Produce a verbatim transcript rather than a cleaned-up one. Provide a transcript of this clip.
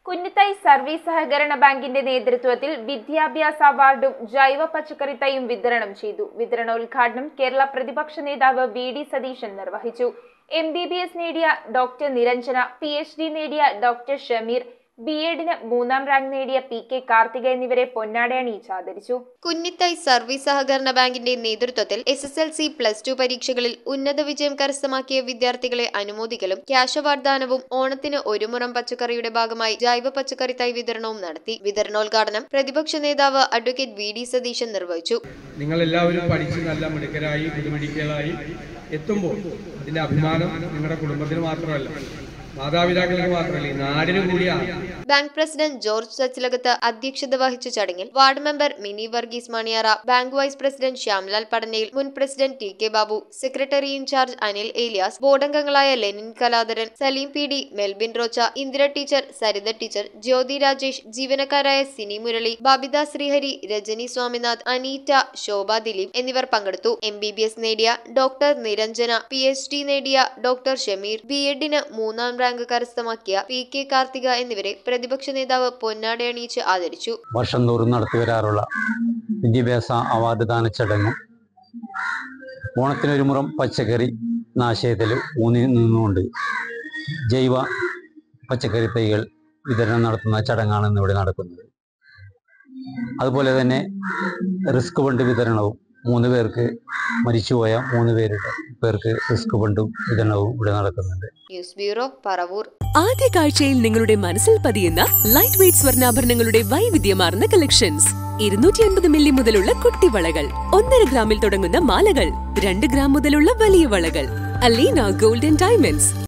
Kunjithai service സഹകരണ ബാങ്കിന്റെ നേതൃത്വത്തിൽ വിദ്യാഭ്യാസ അവാർഡും ജൈവ പച്ചക്കറി തൈയും വിതരണം ചെയ്തു. വിതരണോദ്ഘാടനം കേരള പ്രതിപക്ഷ നേതാവ് വി ഡി സതീശൻ നിർവഹിച്ചു. എം ബി ബി എസ് നേടിയ doctor Niranjana, P H D നേടിയ ഡോക്ടർ ഷമീർ, ബി എഡിന് മൂന്നാം റാങ്ക് നേടിയ പി കെ കാർത്തിക എന്നിവരെ പൊന്നാടയണിയിച്ച് ആദരിച്ചു. കുഞ്ഞിത്തൈ സർവീസ് സഹകരണ ബാങ്കിന്റെ നേതൃത്വത്തിൽ S S L C plus two പരീക്ഷകളിൽ ഉന്നത വിജയം കരസ്ഥമാക്കിയ വിദ്യാർത്ഥികളെ അനുമോദിക്കലും ക്യാഷ് അവാർഡ് ദാനവും ഓണത്തിന് ഒരു മുറം പച്ചക്കറിയുടെ ഭാഗമായി ജൈവ പച്ചക്കറി തൈ വിതരണവും നടത്തി. വിതരണോദ്ഘാടനം പ്രതിപക്ഷ നേതാവ് അഡ്വക്കേറ്റ് വി ഡി സതീശൻ നിർവഹിച്ചു. നിങ്ങൾ എല്ലാവരും പഠിച്ച് നല്ല മിടുക്കരായി മിടുമിടുക്കികളായി എത്തുമ്പോൾ അതിന്റെ അഭിമാനം നിങ്ങളുടെ കുടുംബത്തിന് മാത്രമല്ല, മാതാപിതാക്കൾക്ക് മാത്രമല്ല, നാടിനും കൂടിയാണ്. ബാങ്ക് പ്രസിഡന്റ് ജോർജ് സച്ചിലകത്ത് അധ്യക്ഷത വഹിച്ച ചടങ്ങിൽ ward member Mini Varghese Maniyara, bank vice president Shyamlal Padanayil, മുൻ president T K Babu, secretary incharge Anil Elias, ബോർഡംഗങ്ങളായ Lenin Kaladharan, Saleem P D, Melbin Rocha, Indira teacher, Saritha teacher, Jyothi Rajesh, ജീവനക്കാരായ സിനി മുരളി, ബബിത ശ്രീഹരി, രജനി സ്വാമിനാഥ്, അനീറ്റ, ശോഭ ദിലീപ് എന്നിവർ പങ്കെടുത്തു. എം ബി ബി എസ് നേടിയ doctor Niranjana, P H D നേടിയ ഡോക്ടർ ഷമീർ, ബി എഡിന് മൂന്നാം റാങ്ക് കരസ്ഥമാക്കിയ പി കെ കാർത്തിക എന്നിവരെ പ്രതിപക്ഷ നേതാവ് പൊന്നാടയണിയിച്ച് ആദരിച്ചു. വർഷം തോറും നടത്തിവരാറുള്ള വിദ്യാഭ്യാസ അവാർഡ് ദാന ചടങ്ങും ഓണത്തിനൊരു മുറം പച്ചക്കറി നാശയത്തിൽ ഊന്നി നിന്നുകൊണ്ട് ജൈവ പച്ചക്കറി തൈകൾ വിതരണം നടത്തുന്ന ചടങ്ങാണ് ഇന്നിവിടെ നടക്കുന്നത്. അതുപോലെ തന്നെ റിസ്ക് ഫണ്ട് വിതരണവും മൂന്ന് പേർക്ക് മരിച്ചുപോയ മൂന്ന് പേരുടെ പേർക്ക് റിസ്ക് ഫണ്ടും വിതരണവും ഇവിടെ നടക്കുന്നുണ്ട്. News bureau, Paravur. ആദ്യ കാഴ്ചയിൽ നിങ്ങളുടെ മനസ്സിൽ പതിയുന്ന ലൈറ്റ് വെയ്റ്റ് സ്വർണ്ണാഭരണങ്ങളുടെ വൈവിധ്യമാർന്ന കളക്ഷൻസ്. ഇരുന്നൂറ്റി അൻപത് മില്ലി മുതലുള്ള കുട്ടിവളകൾ, ഒന്നര ഗ്രാമിൽ തുടങ്ങുന്ന മാലകൾ, രണ്ട് ഗ്രാം മുതലുള്ള വലിയ വളകൾ. Aleena golden diamonds.